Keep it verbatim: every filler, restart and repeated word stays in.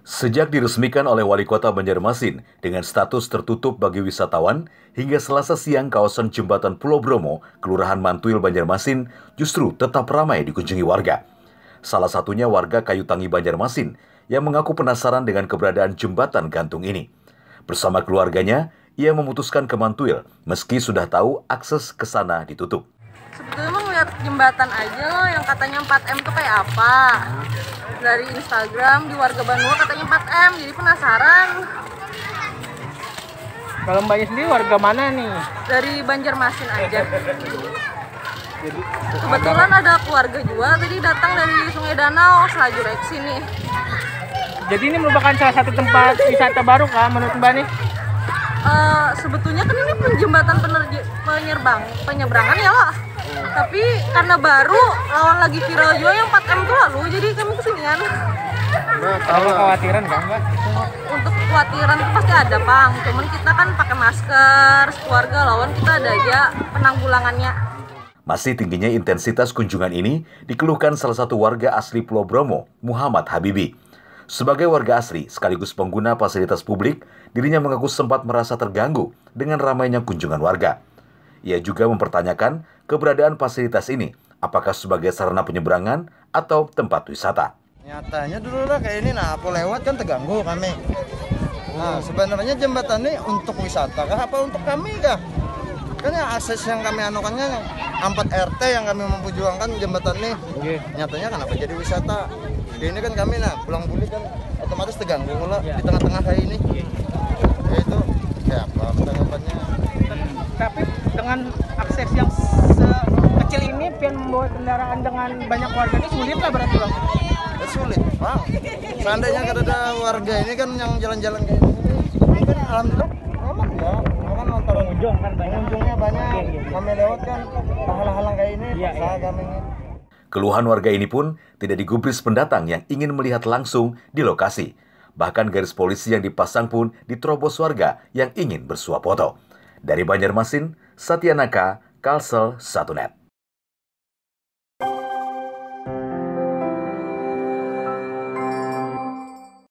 Sejak diresmikan oleh Wali Kota Banjarmasin dengan status tertutup bagi wisatawan, hingga Selasa siang kawasan Jembatan Pulau Bromo, Kelurahan Mantuil, Banjarmasin, justru tetap ramai dikunjungi warga. Salah satunya warga Kayutangi, Banjarmasin, yang mengaku penasaran dengan keberadaan jembatan gantung ini. Bersama keluarganya, ia memutuskan ke Mantuil, meski sudah tahu akses ke sana ditutup. Sebetulnya mau lihat jembatan aja loh, yang katanya empat M tuh kayak apa. Dari Instagram di warga Banua katanya empat M, jadi penasaran. Kalau mbaknya sendiri warga mana nih? Dari Banjarmasin aja. Jadi Kebetulan ada keluarga juga tadi datang dari Sungai Danau, Selajurek sini. Jadi ini merupakan salah satu tempat wisata baru kah menurut mbak nih? Uh, sebetulnya kan ini penjembatan penerj- penyerbang, penyeberangan ya lah. Tapi karena baru, lawan lagi viral juga yang empat M tuh lalu, jadi kami kesinian. Kalau khawatiran kan mbak? Untuk kekhawatiran itu pasti ada, Pang. Cuman kita kan pakai masker, keluarga lawan kita ada aja penanggulangannya. Masih tingginya intensitas kunjungan ini dikeluhkan salah satu warga asli Pulau Bromo, Muhammad Habibi. Sebagai warga asli sekaligus pengguna fasilitas publik, dirinya mengaku sempat merasa terganggu dengan ramainya kunjungan warga. Ia juga mempertanyakan keberadaan fasilitas ini, apakah sebagai sarana penyeberangan atau tempat wisata. Nyatanya dulu lah kayak ini, nah aku lewat kan terganggu kami. Nah sebenarnya jembatan ini untuk wisata kah apa untuk kami kah? Kan ya akses yang kami anukannya empat R T yang kami memperjuangkan jembatan ini. Okay. Nyatanya kenapa jadi wisata? Ini kan kami nah pulang balik kan otomatis terganggu lah yeah. Di tengah-tengah kayak ini. Yeah. Ya itu kayak apa tanggapannya? Tapi dengan akses yang kecil ini pian membawa kendaraan dengan banyak warga ini sulit lah berarti bang? Ya, sulit bang. Seandainya kan ada warga ini kan yang jalan-jalan kayak ini kan alhamdulillah aman ya. Kan nonton pengunjung kan banyak. Pengunjungnya banyak. Kami lewat kan halang-halang kayak ini ya, paksa ya. Kami ini. Keluhan warga ini pun tidak digubris pendatang yang ingin melihat langsung di lokasi. Bahkan garis polisi yang dipasang pun diterobos warga yang ingin bersuap foto. Dari Banjarmasin, Satyanaka, Kalsel satu net.